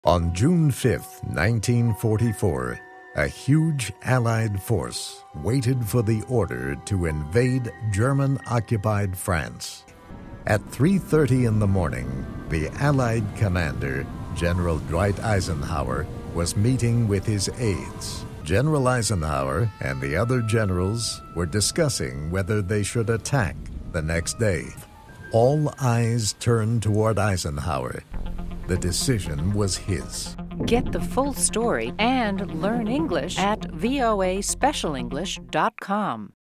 On June 5, 1944, a huge Allied force waited for the order to invade German-occupied France. At 3:30 in the morning, the Allied commander, General Dwight Eisenhower, was meeting with his aides. General Eisenhower and the other generals were discussing whether they should attack the next day. All eyes turned toward Eisenhower. The decision was his. Get the full story and learn English at voaspecialenglish.com.